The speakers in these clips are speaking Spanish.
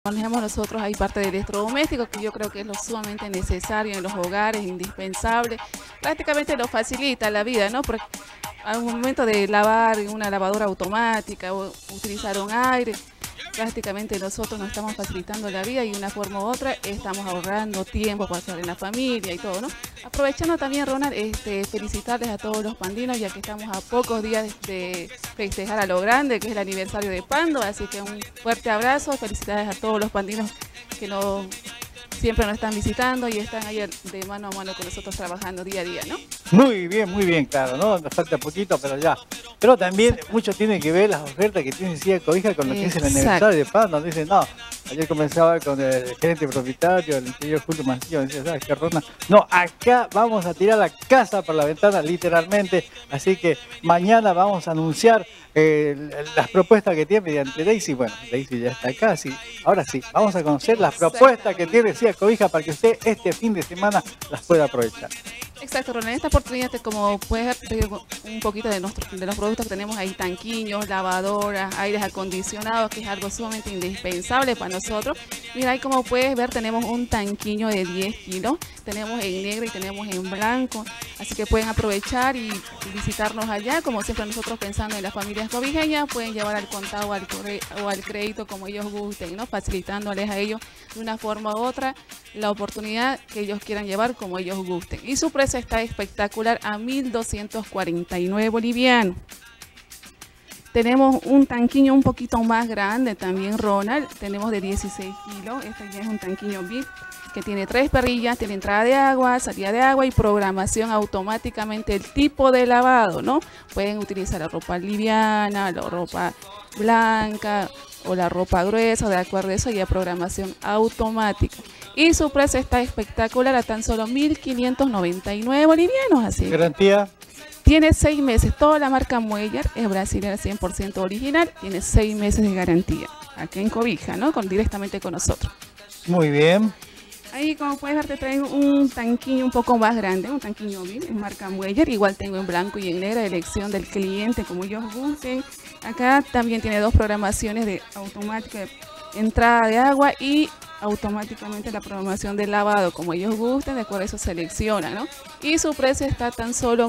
Manejamos nosotros, hay parte de electrodomésticos que yo creo que es lo sumamente necesario en los hogares, indispensable, prácticamente nos facilita la vida, ¿no? Porque al momento de lavar en una lavadora automática o utilizar un aire, prácticamente nosotros nos estamos facilitando la vida y de una forma u otra estamos ahorrando tiempo para estar en la familia y todo, ¿no? Aprovechando también, Ronald, felicitarles a todos los pandinos, ya que estamos a pocos días de festejar a lo grande, que es el aniversario de Pando, así que un fuerte abrazo, felicidades a todos los pandinos que siempre nos están visitando y están ahí de mano a mano con nosotros trabajando día a día, ¿no? Muy bien, claro, ¿no? Nos falta poquito, pero ya. Pero también mucho tiene que ver las ofertas que tiene Silla Cobija con lo que es el aniversario de Pando. Nos dicen, no, ayer comenzaba con el gerente propietario, el ingeniero Julio Mancillo, decía, ¿sabes qué, Ronald? No, acá vamos a tirar la casa por la ventana, literalmente. Así que mañana vamos a anunciar las propuestas que tiene mediante Daisy. Bueno, Daisy ya está acá, sí. Ahora sí, vamos a conocer las propuestas que tiene Silla Cobija para que usted este fin de semana las pueda aprovechar. Exacto, Ronald. En esta oportunidad, como puedes ver un poquito de los productos que tenemos ahí, tanquiños, lavadoras, aires acondicionados, que es algo sumamente indispensable para nosotros. Mira, ahí como puedes ver tenemos un tanquiño de 10 kilos, tenemos en negro y tenemos en blanco, así que pueden aprovechar y visitarnos allá, como siempre nosotros pensando en las familias cobijeñas, pueden llevar al contado o al crédito como ellos gusten, ¿no? Facilitándoles a ellos de una forma u otra la oportunidad que ellos quieran llevar como ellos gusten. Y su precio está espectacular a 1.249 bolivianos. Tenemos un tanquiño un poquito más grande también, Ronald. Tenemos de 16 kilos. Este ya es un tanquiño VIP que tiene 3 perrillas, tiene entrada de agua, salida de agua y programación automáticamente el tipo de lavado, ¿no? Pueden utilizar la ropa liviana, la ropa blanca o la ropa gruesa, de acuerdo a eso, y a programación automática. Y su precio está espectacular a tan solo 1.599 bolivianos. Así. ¿Garantía? Tiene 6 meses. Toda la marca Mueller es brasileña 100% original. Tiene 6 meses de garantía. Aquí en Cobija, ¿no? Directamente con nosotros. Muy bien. Ahí, como puedes ver, te traigo un tanquillo un poco más grande, un tanquillo bien, en marca Mueller. Igual tengo en blanco y en negra, elección del cliente, como ellos gusten. Acá también tiene 2 programaciones de automática, de entrada de agua y automáticamente la programación de lavado, como ellos gusten, de acuerdo a eso selecciona, ¿no? Y su precio está tan solo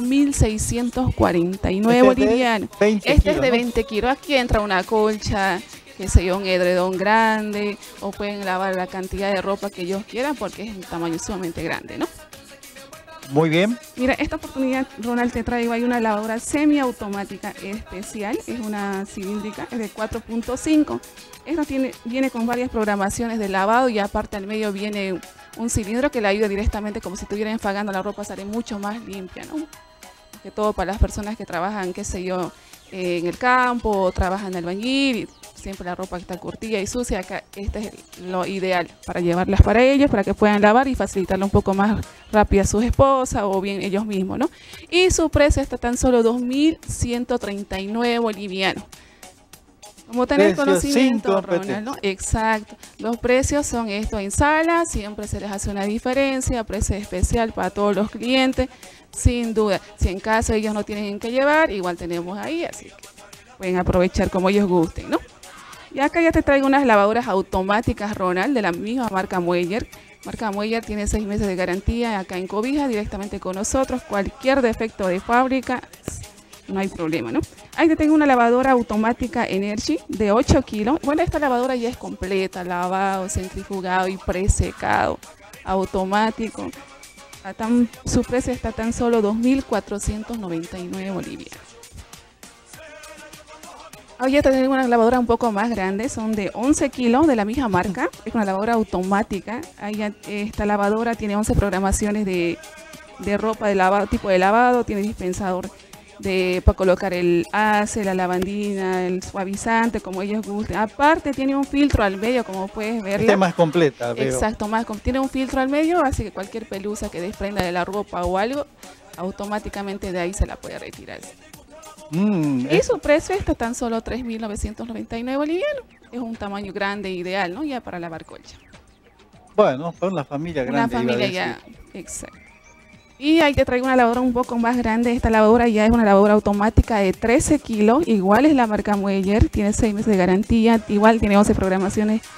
1.649 bolivianos. Este es de 20 kilos. Aquí entra una colcha, qué sé yo, un edredón grande, o pueden lavar la cantidad de ropa que ellos quieran porque es un tamaño sumamente grande, ¿no? Muy bien. Mira, esta oportunidad, Ronald, te traigo ahí una lavadora semiautomática especial, es una cilíndrica, es de 4.5. Esta viene con varias programaciones de lavado y aparte al medio viene un cilindro que le ayuda directamente, como si estuvieran enfagando la ropa, sale mucho más limpia, ¿no? Que todo para las personas que trabajan, qué sé yo, en el campo, o trabajan en el albañil, y siempre la ropa que está curtida y sucia, acá este es lo ideal para llevarlas para ellos, para que puedan lavar y facilitarle un poco más rápida a sus esposas o bien ellos mismos, ¿no? Y su precio está tan solo 2.139 bolivianos. Como tener conocimiento, Ronald, ¿no? Exacto. Los precios son estos en sala, siempre se les hace una diferencia, precio especial para todos los clientes, sin duda. Si en caso ellos no tienen que llevar, igual tenemos ahí, así que pueden aprovechar como ellos gusten, ¿no? Y acá ya te traigo unas lavadoras automáticas, Ronald, de la misma marca Mueller. Marca Mueller tiene 6 meses de garantía acá en Cobija, directamente con nosotros. Cualquier defecto de fábrica, no hay problema, ¿no? Ahí te tengo una lavadora automática Energy de 8 kilos. Bueno, esta lavadora ya es completa, lavado, centrifugado y presecado, automático. Su precio está tan solo 2.499 bolivianos. Hoy ya tengo una lavadora un poco más grande, son de 11 kilos de la misma marca. Es una lavadora automática. Esta lavadora tiene 11 programaciones de ropa de lavado, tipo de lavado, tiene dispensador para colocar el ace, la lavandina, el suavizante, como ellos gusten. Aparte tiene un filtro al medio, como puedes ver. Esta es más completa, veo. Exacto, tiene un filtro al medio, así que cualquier pelusa que desprenda de la ropa o algo, automáticamente de ahí se la puede retirar. Y su precio está tan solo 3.999 bolivianos. Es un tamaño grande, ideal, ¿no? Ya para lavar colcha. Bueno, para una familia grande. Una familia ya, exacto. Y ahí te traigo una lavadora un poco más grande. Esta lavadora ya es una lavadora automática de 13 kilos. Igual es la marca Mueller. Tiene 6 meses de garantía. Igual tiene 11 programaciones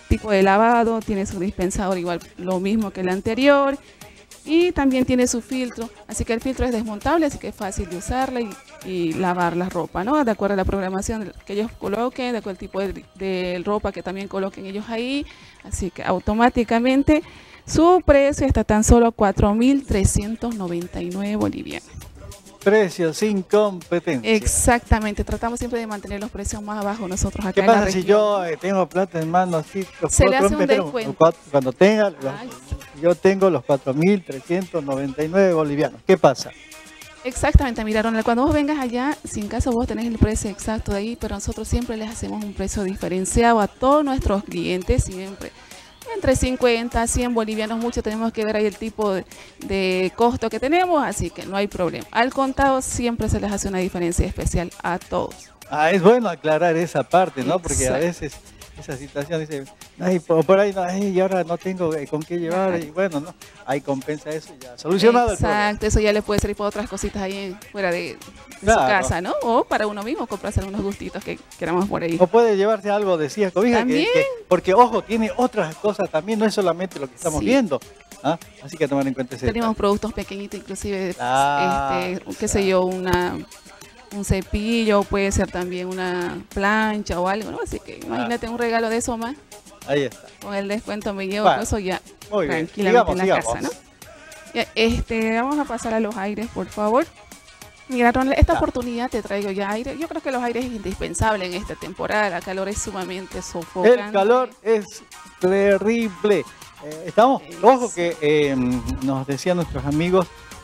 tipo de lavado, tiene su dispensador igual lo mismo que el anterior y también tiene su filtro, así que el filtro es desmontable, así que es fácil de usarla y lavar la ropa, ¿no? De acuerdo a la programación que ellos coloquen, de acuerdo al tipo de ropa que también coloquen ellos ahí, así que automáticamente su precio está tan solo 4.399 bolivianos. Precio sin competencia. Exactamente, tratamos siempre de mantener los precios más bajos nosotros acá ¿Qué en la pasa región? si yo tengo plata en mano así? Se le hace un descuento. Cuando tenga, yo tengo los 4.399 bolivianos. ¿Qué pasa? Exactamente, mira Ronald, cuando vos vengas allá, sin caso vos tenés el precio exacto de ahí, pero nosotros siempre les hacemos un precio diferenciado a todos nuestros clientes, siempre. Entre 50 a 100 bolivianos, mucho tenemos que ver ahí el tipo de costo que tenemos, así que no hay problema. Al contado siempre se les hace una diferencia especial a todos. Es bueno aclarar esa parte, ¿no? Exacto. Porque a veces esa situación dice, ay, por ahí no, ay, y ahora no tengo con qué llevar, y bueno, ¿no? Ahí compensa eso y ya solucionado el problema. Exacto, eso ya le puede servir para otras cositas ahí fuera de Claro. su casa, ¿no? O para uno mismo comprarse algunos gustitos que queramos por ahí. O puede llevarse algo de Cías Cobija, ¿También? porque ojo, tiene otras cosas también, no es solamente lo que estamos Sí. viendo. Así que tomar en cuenta ese Tenemos detalle. productos pequeñitos, inclusive, Claro, qué sé yo, un cepillo, puede ser también una plancha o algo, ¿no? Así que imagínate un regalo de eso más, Ahí está. con el descuento me llevo Bueno, eso ya muy bien. tranquilamente en la Sigamos. casa, ¿no? Ya, vamos a pasar a los aires, por favor. Mira, Ronald, esta oportunidad te traigo ya aire. Yo creo que los aires es indispensable en esta temporada. El calor es sumamente sofocante. El calor es terrible. Estamos, ojo que nos decían nuestros amigos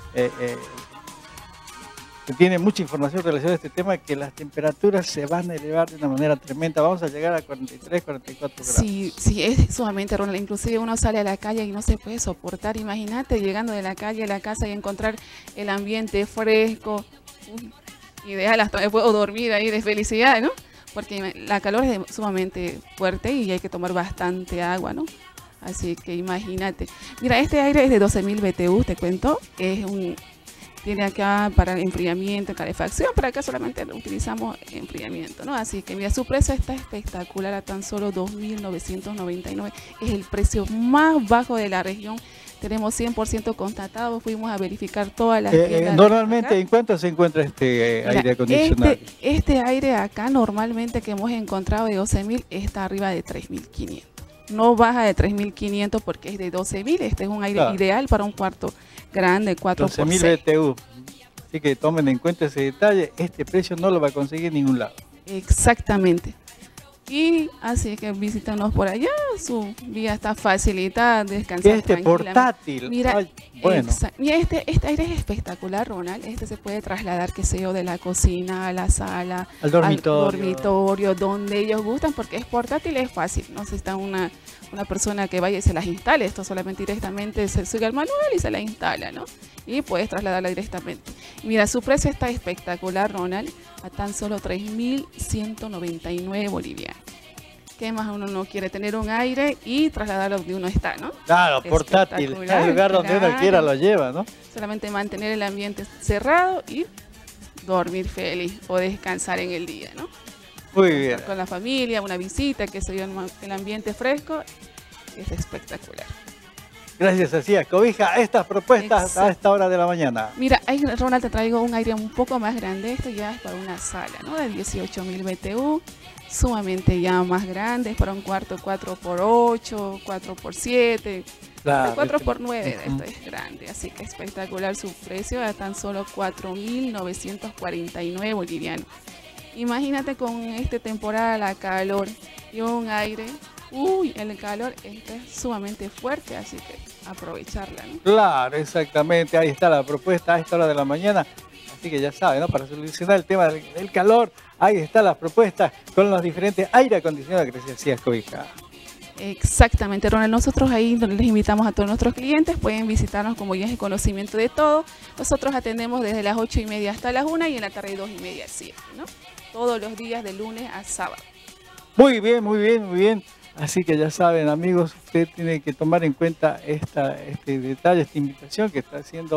que tienen mucha información relacionada a este tema, que las temperaturas se van a elevar de una manera tremenda. Vamos a llegar a 43, 44 grados. Sí, sí, es sumamente, Ronald. Inclusive uno sale a la calle y no se puede soportar. Imagínate llegando de la calle a la casa y encontrar el ambiente fresco. Ideal hasta me puedo dormir ahí de felicidad, ¿no? Porque la calor es sumamente fuerte y hay que tomar bastante agua, ¿no? Así que imagínate. Mira, este aire es de 12.000 BTU, te cuento. Tiene acá para enfriamiento, calefacción, pero acá solamente utilizamos enfriamiento, ¿no? Así que mira, su precio está espectacular a tan solo 2.999. Es el precio más bajo de la región. Tenemos 100% constatado, fuimos a verificar todas las tiendas. Normalmente, ¿en cuánto se encuentra este Mira, aire acondicionado? Este aire acá normalmente que hemos encontrado de 12.000 está arriba de 3.500. No baja de 3.500 porque es de 12.000. Este es un aire ideal para un cuarto grande, 4x6. 12.000 BTU. Así que tomen en cuenta ese detalle. Este precio no lo va a conseguir en ningún lado. Exactamente. Y así que visítanos por allá. Su vía está facilitada, descansar portátil. Mira, bueno. Mira, este aire es espectacular, Ronald. Este se puede trasladar, qué sé yo, de la cocina a la sala, al dormitorio. Al dormitorio, donde ellos gustan, porque es portátil, es fácil. No necesita una persona que vaya y se las instale. Esto solamente directamente se sigue al manual y se la instala, ¿no? Y puedes trasladarla directamente. Y mira, su precio está espectacular, Ronald, a tan solo 3.199 bolivianos. ¿Qué más uno no quiere? Tener un aire y trasladarlo donde uno está, ¿no? Claro, portátil. El lugar donde uno quiera lo lleva, ¿no? Solamente mantener el ambiente cerrado y dormir feliz o descansar en el día, ¿no? Muy bien. Con la familia, una visita, que se dio el ambiente fresco, es espectacular. Gracias a Cías Cobija, estas propuestas a esta hora de la mañana. Mira, Ronald, te traigo un aire un poco más grande. Esto ya es para una sala, ¿no? De 18.000 BTU, sumamente ya más grande, es para un cuarto 4x8, 4x7, claro, 4x9, esto es grande, así que espectacular su precio, a tan solo 4.949 bolivianos. Imagínate con esta temporada, la calor y un aire. Uy, el calor está sumamente fuerte, así que aprovecharla, ¿no? Claro, exactamente, ahí está la propuesta a esta hora de la mañana. Así que ya saben, ¿no? Para solucionar el tema del calor, ahí están las propuestas con los diferentes aire acondicionados que decía Cobija. Exactamente, Ronald. Nosotros ahí les invitamos a todos nuestros clientes, pueden visitarnos como ya es el conocimiento de todo. Nosotros atendemos desde las 8:30 hasta las 1 y en la tarde 2:30 a 7, ¿no? Todos los días de lunes a sábado. Muy bien, muy bien, muy bien. Así que ya saben, amigos, usted tiene que tomar en cuenta este detalle, esta invitación que está haciendo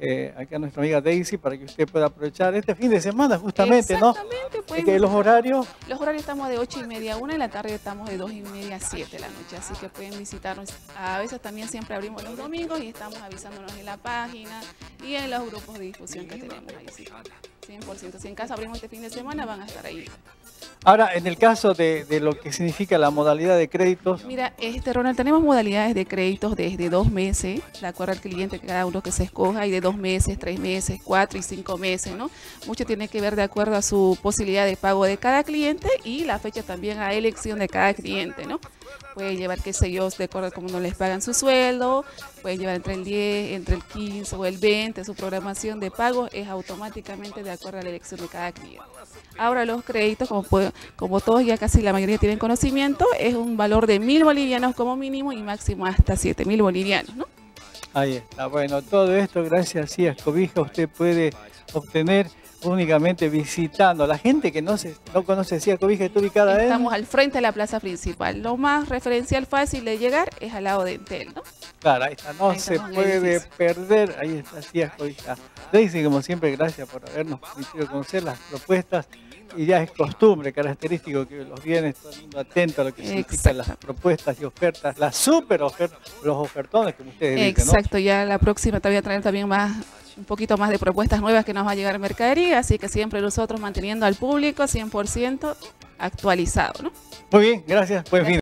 acá a nuestra amiga Daisy para que usted pueda aprovechar este fin de semana justamente, ¿no? Exactamente. Que los horarios. Los horarios estamos de 8:30 a 1, en la tarde estamos de 2:30 a 7 de la noche, así que pueden visitarnos. A veces también siempre abrimos los domingos y estamos avisándonos en la página y en los grupos de difusión que tenemos ahí. Sí, 100%. Si en casa abrimos este fin de semana, van a estar ahí. Ahora, en el caso de lo que significa la modalidad de créditos. Mira, Ronald, tenemos modalidades de créditos desde 2 meses, de acuerdo al cliente, cada uno que se escoja, y de 2 meses, 3 meses, 4 y 5 meses, ¿no? Mucho tiene que ver de acuerdo a su posibilidad de pago de cada cliente y la fecha también a elección de cada cliente, ¿no? Puede llevar, qué sé yo, de acuerdo a cómo no les pagan su sueldo, puede llevar entre el 10, entre el 15 o el 20, su programación de pago es automáticamente de acuerdo a la elección de cada cliente. Ahora los créditos, como todos ya casi la mayoría tienen conocimiento, es un valor de 1.000 bolivianos como mínimo y máximo hasta 7.000 bolivianos, ¿no? Ahí está. Bueno, todo esto gracias a Cobija usted puede obtener únicamente visitando. La gente que no conoce CIA Cobija está ubicada en... Estamos al frente de la plaza principal. Lo más referencial fácil de llegar es al lado de Entel, ¿no? Claro, ahí está, no se puede perder. Ahí está CIA Cobija. Daisy, como siempre, gracias por habernos permitido conocer las propuestas. Y ya es costumbre, característico que los bienes, todo el mundo atento a lo que significan las propuestas y ofertas, las super ofertas, los ofertones que ustedes dicen, ¿no? Exacto, ya la próxima te voy a traer también un poquito más de propuestas nuevas que nos va a llegar a mercadería, así que siempre nosotros manteniendo al público 100% actualizado, ¿no? Muy bien, gracias, buen fin.